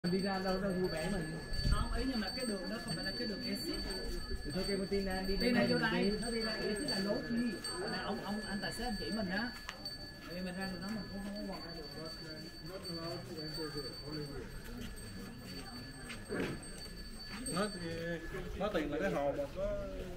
Đi ra đâu đâu vui vẻ mình. Không, ý nhưng mà cái đường đó không phải là cái đường exit. Thì thôi kêu con Tina đi Tina vô đây, nó đi ra exit là lối chi. Ông anh tài xế anh chỉ mình á. Tại vì mình ra đường đó mình cũng không có quằn ra được. Nó tiền là cái hồ mà có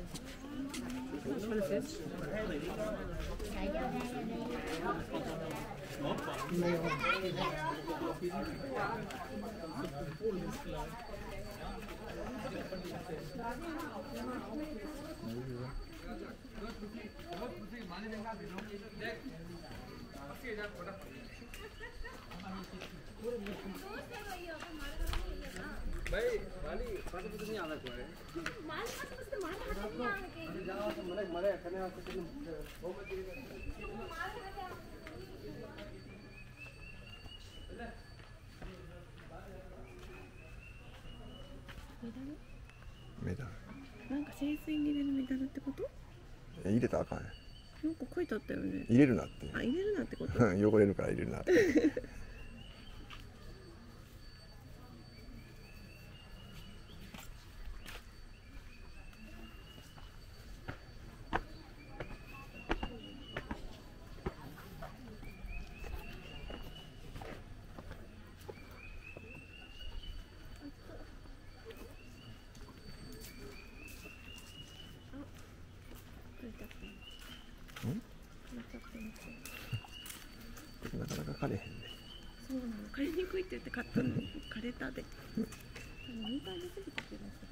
भाई वाली पास तो नहीं आना कोई माल पास तो माल हाथ नहीं आने के जाओ तो मरे करने वास्ते तुम वो मत メダルなんか清水に入れるメダルってこと？ 入れたらあかんやなんか書いてあったよね。 入れるなってあ、入れるなってこと？ 汚れるから入れるなってなかなか枯れへんね。 そうなの、枯れにくいって言って買ったのに枯れたで。水あげすぎたけどさ。